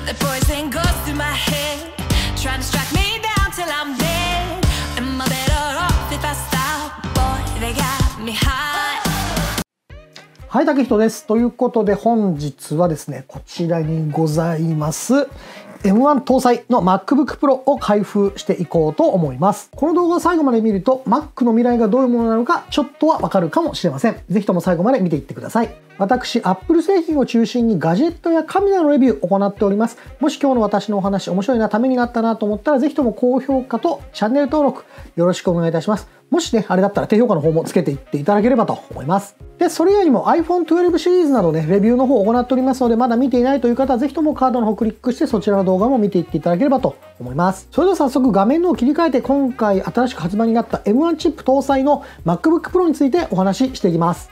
The poison goes through my head, trying to strike me down till I'm dead. Am I better off if I stop? Boy, they got me high. はい、竹人です。ということで本日はですね、こちらにございます。M1 搭載の MacBook Pro を開封していこうと思います。この動画を最後まで見ると Mac の未来がどういうものなのかちょっとはわかるかもしれません。ぜひとも最後まで見ていってください。私、Apple 製品を中心にガジェットやカメラのレビューを行っております。もし今日の私のお話面白いな、ためになったなと思ったらぜひとも高評価とチャンネル登録よろしくお願いいたします。もしね、あれだったら低評価の方もつけていっていただければと思います。で、それ以外にも iPhone 12シリーズなどね、レビューの方を行っておりますので、まだ見ていないという方はぜひともカードの方をクリックしてそちらの動画も見ていっていただければと思います。それでは早速画面の方を切り替えて今回新しく発売になった M1 チップ搭載の MacBook Pro についてお話ししていきます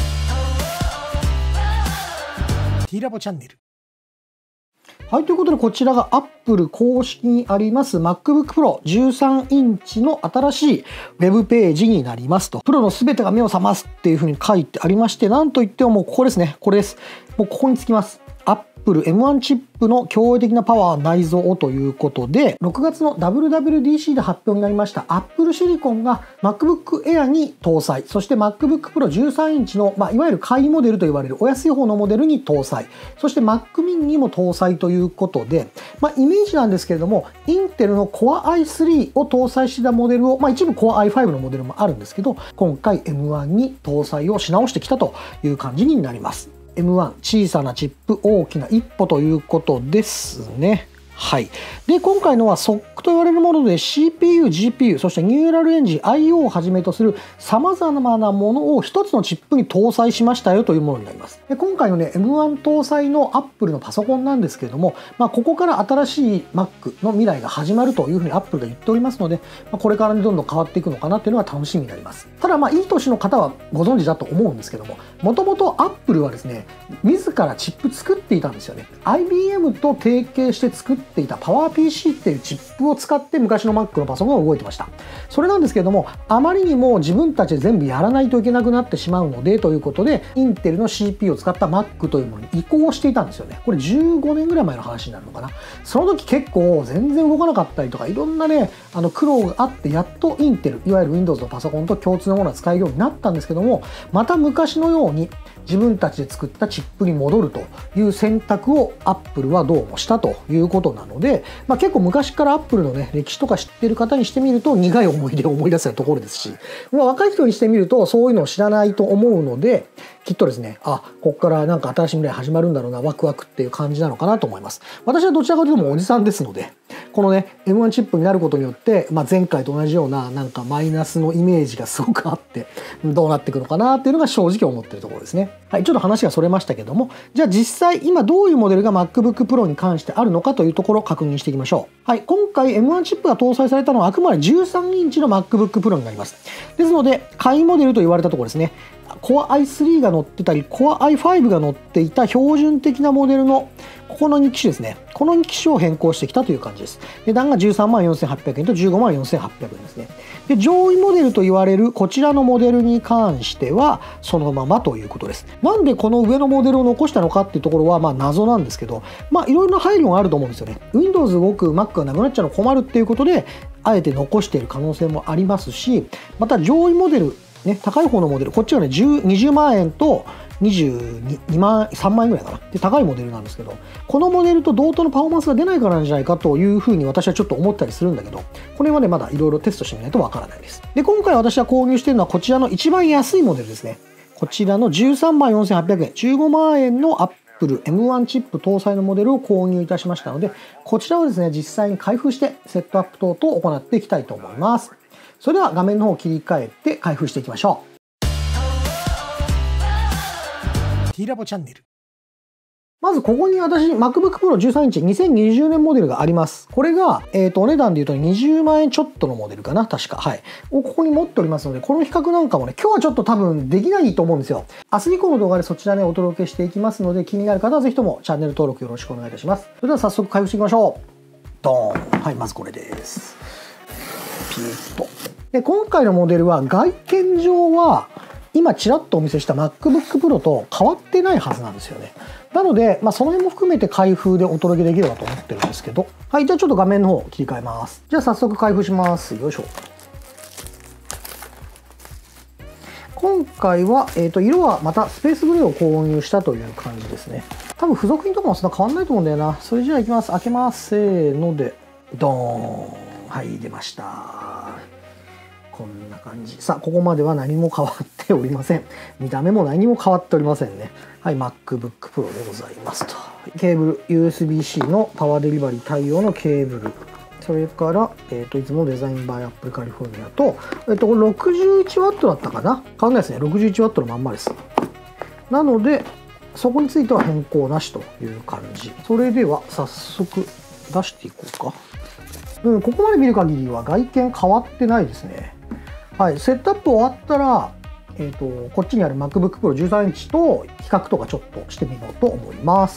。T ラボチャンネル。はい、ということでこちらが Apple 公式にあります MacBook Pro 13インチの新しいウェブページになりますと。プロの全てが目を覚ますっていう風に書いてありまして、なんといってももうここですね。これです。もうここにつきます。Apple M1 チップの驚異的なパワー内蔵ということで、6月の WWDC で発表になりました Apple Silicon が MacBook Air に搭載、そして MacBook Pro 13インチの、いわゆる下位モデルと言われるお安い方のモデルに搭載、そして Mac mini にも搭載ということで、イメージなんですけれども、インテルの Core i3 を搭載していたモデルを、一部 Core i5 のモデルもあるんですけど、今回 M1 に搭載をし直してきたという感じになります。M1 小さなチップ大きな一歩ということですね。はい。で、今回のは SoC と言われるもので CPU、GPU、そしてニューラルエンジン、IO をはじめとする様々なものを一つのチップに搭載しましたよというものになります。で、今回のね、M1 搭載の Apple のパソコンなんですけれども、ここから新しい Mac の未来が始まるというふうに Apple が言っておりますので、これからどんどん変わっていくのかなっていうのが楽しみになります。ただ、いい年の方はご存知だと思うんですけども、もともと Apple はですね、自らチップ作っていたんですよね。IBM と提携して作っていた PowerPC っていうチップを使って昔の Mac のパソコンが動いてました。それなんですけれども、あまりにも自分たちで全部やらないといけなくなってしまうのでということで、インテルの CPU を使った Mac というものに移行していたんですよね。これ15年ぐらい前の話になるのかな。その時結構全然動かなかったりとか、いろんなね、苦労があって、やっとインテル、いわゆる Windows のパソコンと共通のものが使えるようになったんですけども、また昔のように自分たちで作ったチップに戻るという選択を Apple はどうもしたということなので、結構昔から Apple のね、歴史とか知ってる方にしてみると苦い思い出を思い出せるところですし、若い人にしてみるとそういうのを知らないと思うので、きっとですね、ここからなんか新しい未来始まるんだろうな、ワクワクっていう感じなのかなと思います。私はどちらかというとおじさんですので、このね、M1 チップになることによって、前回と同じようななんかマイナスのイメージがすごくあって、どうなっていくのかなっていうのが正直思ってるところですね。はい、ちょっと話がそれましたけども、じゃあ実際今どういうモデルが MacBook Pro に関してあるのかというところを確認していきましょう。はい、今回 M1 チップが搭載されたのはあくまで13インチの MacBook Pro になります。ですので、下位モデルと言われたところですね。Core i3 が載ってたり Core i5 が載っていた標準的なモデルのここの2機種ですね。この2機種を変更してきたという感じです。値段が13万4800円と15万4800円ですね。で、上位モデルと言われるこちらのモデルに関してはそのままということです。なんでこの上のモデルを残したのかっていうところは謎なんですけど、いろいろな配慮があると思うんですよね。Windows 動く Mac がなくなっちゃうの困るっていうことで、あえて残している可能性もありますし、また上位モデルね、高い方のモデル、こっちはね、20万円と3万円ぐらいかな。で、高いモデルなんですけど、このモデルと同等のパフォーマンスが出ないからなんじゃないかというふうに私はちょっと思ったりするんだけど、これはね、まだいろいろテストしてみないとわからないです。で、今回私は購入しているのはこちらの一番安いモデルですね。こちらの13万4800円、15万円のApple M1 チップ搭載のモデルを購入いたしましたので、こちらをですね、実際に開封してセットアップ等々を行っていきたいと思います。それでは画面の方を切り替えて開封していきましょう。T ラボチャンネル。まずここに私 MacBook Pro 13インチ2020年モデルがあります。これが、お値段で言うと20万円ちょっとのモデルかな、確か。はい。をここに持っておりますので、この比較なんかもね、今日はちょっと多分できないと思うんですよ。明日以降の動画でそちらね、お届けしていきますので、気になる方はぜひともチャンネル登録よろしくお願いいたします。それでは早速開封していきましょう。ドーン。はい、まずこれです。ピーッと。で、今回のモデルは外見上は、 今ちらっとお見せした MacBook Pro と変わってないはずなんですよね。なので、その辺も含めて開封でお届けできればと思ってるんですけど、はい、じゃあちょっと画面の方切り替えます。じゃあ早速開封します。よいしょ。今回は、色はまたスペースグレーを購入したという感じですね。多分付属品とかもそんな変わんないと思うんだよな。それじゃあいきます。開けます。せーので、ドーン。はい、出ました。こんな感じ。さあ、ここまでは何も変わっておりません。見た目も何も変わっておりませんね。はい、MacBook Pro でございますと。ケーブル、USB-C のパワーデリバリー対応のケーブル。それから、いつもデザインバイアップルカリフォルニアと、これ 61W だったかな？変わんないですね。61W のまんまです。なので、そこについては変更なしという感じ。それでは、早速出していこうか。ここまで見る限りは外見変わってないですね。はい、セットアップ終わったら、こっちにある MacBook Pro 13インチと比較とかちょっとしてみようと思います。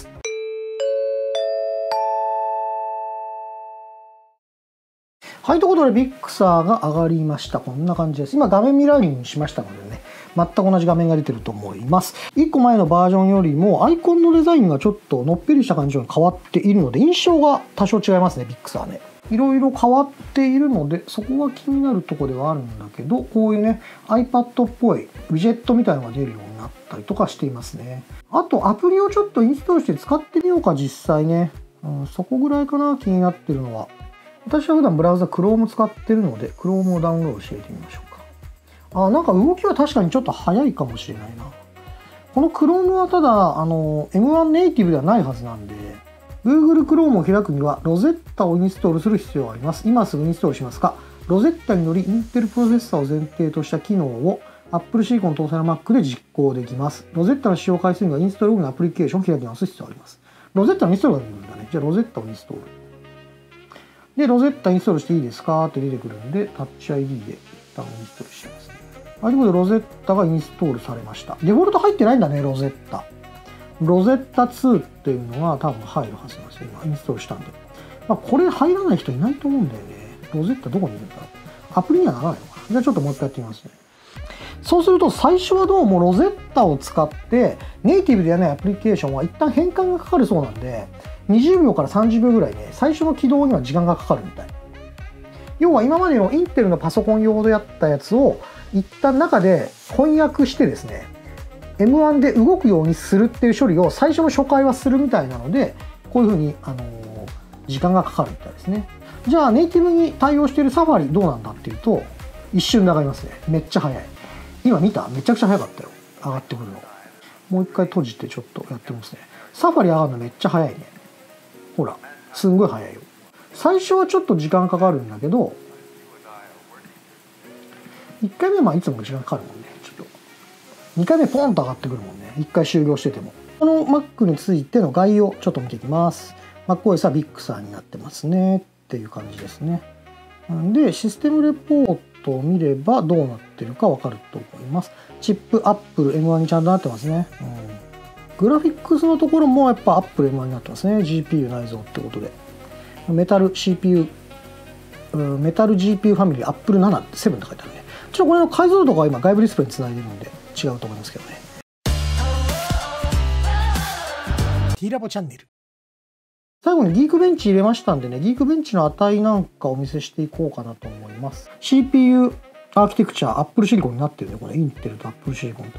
はい、ということでビクサーが上がりました。こんな感じです。今画面ミラーリングにしましたのでね、全く同じ画面が出てると思います。1個前のバージョンよりもアイコンのデザインがちょっとのっぺりした感じに変わっているので、印象が多少違いますね、ビクサーね。いろいろ変わっているので、そこが気になるところではあるんだけど、こういうね、iPad っぽいウィジェットみたいなのが出るようになったりとかしていますね。あと、アプリをちょっとインストールして使ってみようか、実際ね。そこぐらいかな、気になってるのは。私は普段ブラウザ Chrome 使ってるので、Chrome をダウンロードしてみてみましょうか。なんか動きは確かにちょっと早いかもしれないな。この Chrome はただ、M1 ネイティブではないはずなんで、Google Chrome を開くにはロゼッタをインストールする必要があります。今すぐインストールしますか？ロゼッタにより Intel プロセッサーを前提とした機能を Apple Silicon 搭載の Mac で実行できます。ロゼッタの使用回数にはインストール後のアプリケーションを開き直す必要があります。ロゼッタのインストールが出るんだね。じゃあロゼッタをインストール。で、ロゼッタインストールしていいですかって出てくるんで、タッチ ID で一旦インストールしますね。はい、ということでロゼッタがインストールされました。デフォルト入ってないんだね、ロゼッタ。ロゼッタ2っていうのが多分入るはずなんですよ。今インストールしたんで。これ入らない人いないと思うんだよね。ロゼッタどこにいるんだろう。アプリにはならないのかな。じゃあちょっともう一回やってみますね。そうすると最初はどうもロゼッタを使ってネイティブでやらないアプリケーションは一旦変換がかかるそうなんで、20秒から30秒ぐらいね、最初の起動には時間がかかるみたい。要は今までのインテルのパソコン用でやったやつを一旦中で翻訳してですね、M1 で動くようにするっていう処理を最初の初回はするみたいなので、こういうふうに、時間がかかるみたいですね。じゃあネイティブに対応しているサファリどうなんだっていうと、一瞬で上がりますね。めっちゃ速い。今見た？めちゃくちゃ速かったよ。上がってくるの。もう一回閉じてちょっとやってますね。サファリ上がるのめっちゃ速いね。ほら、すんごい速いよ。最初はちょっと時間かかるんだけど、1回目はいつも時間かかるもんね。ちょっと2回目ポンと上がってくるもんね。1回終了してても。この Mac についての概要ちょっと見ていきます。MacOS はビクサーになってますねっていう感じですね。で、システムレポートを見ればどうなってるかわかると思います。チップ Apple M1 にちゃんとなってますね。グラフィックスのところもやっぱ Apple M1 になってますね。GPU 内蔵ってことで。メタル GPU ファミリー Apple 7って7って書いてあるね。ちょっとこれの解像度が今外部ディスプレイにつないでるので違うと思いますけどね。T ラボチャンネル。最後にギークベンチ入れましたんでね、ギークベンチの値なんかお見せしていこうかなと思います。CPU アーキテクチャ Apple Silicon になってるね。これインテルと Apple Silicon とあって。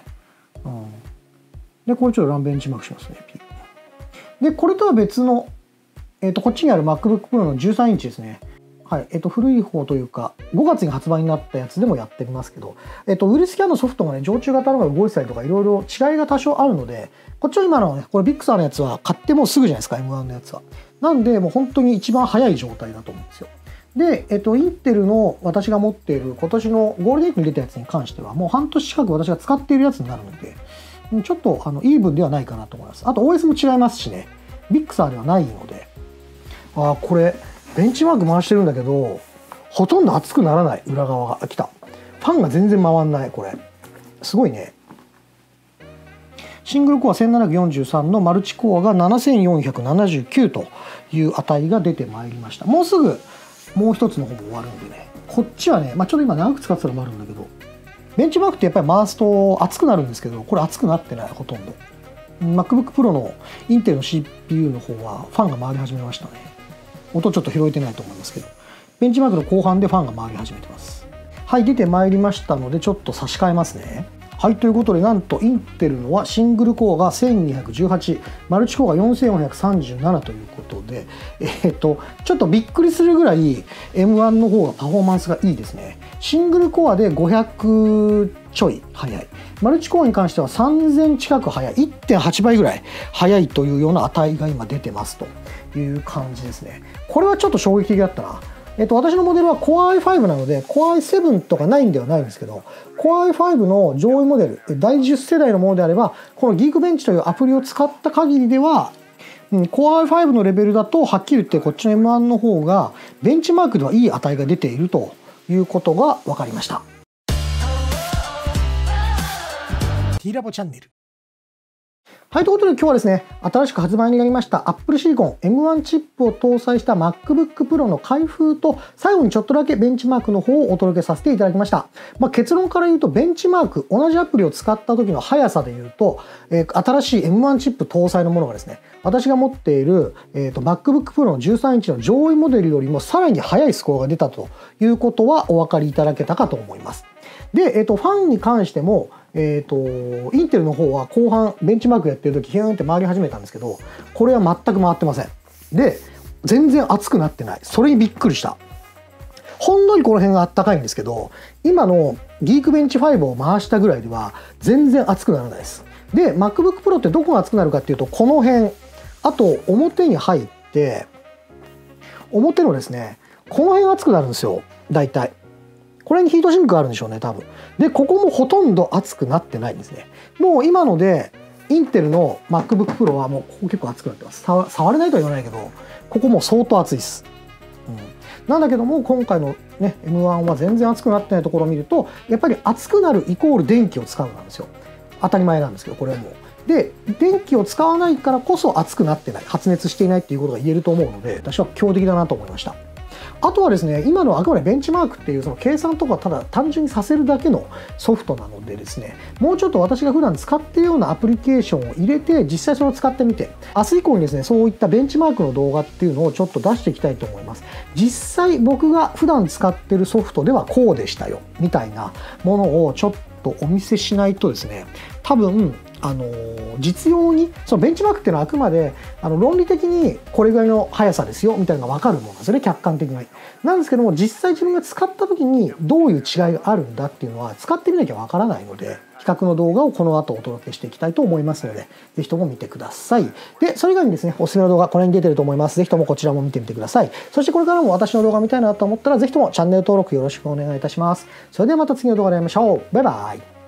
で、これちょっとランベンチマークしますね。で、これとは別の、こっちにある MacBook Pro の13インチですね。はい。古い方というか、5月に発売になったやつでもやってみますけど、ウイルススキャンのソフトがね、常駐型のが動いてたりとか、いろいろ違いが多少あるので、こっちは今のね、これビクサーのやつは買ってもうすぐじゃないですか、M1 のやつは。なんで、もう本当に一番早い状態だと思うんですよ。で、インテルの私が持っている今年のゴールデンウィークに出たやつに関しては、もう半年近く私が使っているやつになるので、ちょっとイーブンではないかなと思います。あと OS も違いますしね、ビクサーではないので、これ、ベンチマーク回してるんだけど、ほとんど熱くならない、裏側が。来た。ファンが全然回んない、これ。すごいね。シングルコア1743のマルチコアが7479という値が出てまいりました。もうすぐ、もう一つの方も終わるんでね。こっちはね、ちょっと今長く使ってたのもあるんだけど、 ベンチマークってやっぱり回すと熱くなるんですけど、これ熱くなってない、ほとんど。MacBook Pro のインテルの CPU の方はファンが回り始めましたね。音ちょっと拾えてないと思いますけど、ベンチマークの後半でファンが回り始めてます。はい、出てまいりましたので、ちょっと差し替えますね。はい、ということで、なんとインテルのはシングルコアが1218、マルチコアが4437ということで、ちょっとびっくりするぐらい M1 の方がパフォーマンスがいいですね。シングルコアで500ちょい速い。マルチコアに関しては3000近く速い。1.8 倍ぐらい速いというような値が今出てますという感じですね。これはちょっと衝撃的だったな。私のモデルは Core i5 なので Core i7 とか9ではないんですけど、 Core i5 の上位モデル第10世代のものであれば、この Geekbench というアプリを使った限りでは、Core i5 のレベルだとはっきり言ってこっちの M1 の方がベンチマークではいい値が出ているということが分かりました。T ラボチャンネル。はい、ということで今日はですね、新しく発売になりました Apple Silicon M1 チップを搭載した MacBook Pro の開封と、最後にちょっとだけベンチマークの方をお届けさせていただきました。結論から言うと、ベンチマーク、同じアプリを使った時の速さで言うと、新しい M1 チップ搭載のものがですね、私が持っている、MacBook Pro の13インチの上位モデルよりもさらに速いスコアが出たということはお分かりいただけたかと思います。で、ファンに関しても、インテルの方は後半ベンチマークやってる時ヒューンって回り始めたんですけど、これは全く回ってません。で、全然熱くなってない。それにびっくりした。ほんのりこの辺があったかいんですけど、今の Geekbench 5を回したぐらいでは全然熱くならないです。で、MacBook Pro ってどこが熱くなるかっていうと、この辺、あと表に入って、表のですね、この辺熱くなるんですよ、大体。これにヒートシンクがあるんでしょうね、多分。で、ここもほとんど熱くなってないんですね。もう今ので、インテルの MacBook Pro はもうここ結構熱くなってます。触れないとは言わないけど、ここもう相当熱いです。なんだけども、今回のね、M1 は全然熱くなってないところを見ると、やっぱり熱くなるイコール電気を使うなんですよ。当たり前なんですけど、これはもう。で、電気を使わないからこそ熱くなってない、発熱していないっていうことが言えると思うので、私は強敵だなと思いました。あとはですね、今のあくまでベンチマークっていうその計算とかただ単純にさせるだけのソフトなのでですね、もうちょっと私が普段使っているようなアプリケーションを入れて実際それを使ってみて、明日以降にですね、そういったベンチマークの動画っていうのをちょっと出していきたいと思います。実際僕が普段使ってるソフトではこうでしたよみたいなものをちょっとお見せしないとですね、多分実用にそのベンチマークっていうのはあくまで論理的にこれぐらいの速さですよみたいなのが分かるものなんですよね、客観的に。なんですけども、実際自分が使った時にどういう違いがあるんだっていうのは使ってみなきゃ分からないので、比較の動画をこの後お届けしていきたいと思いますので、ぜひとも見てください。で、それ以外にですね、おすすめの動画これに出てると思います。ぜひともこちらも見てみてください。そしてこれからも私の動画見たいなと思ったら、ぜひともチャンネル登録よろしくお願いいたします。それではまた次の動画で会いましょう。バイバイ。